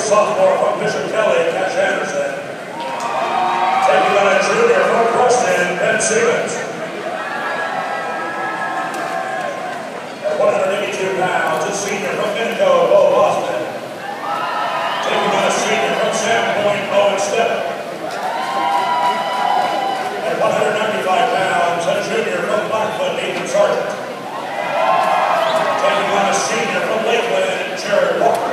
sophomore from Bishop Kelly, Cash Anderson. Taking on a junior from Preston, Ben Siemens. At 182 pounds, a senior from Minco, Bo Boston. Taking on a senior from Sandpoint, Owen Steppen. At 195 pounds, a junior from Blackfoot, Nathan Sargent. Taking on a senior from Lakeland, Jared Walker.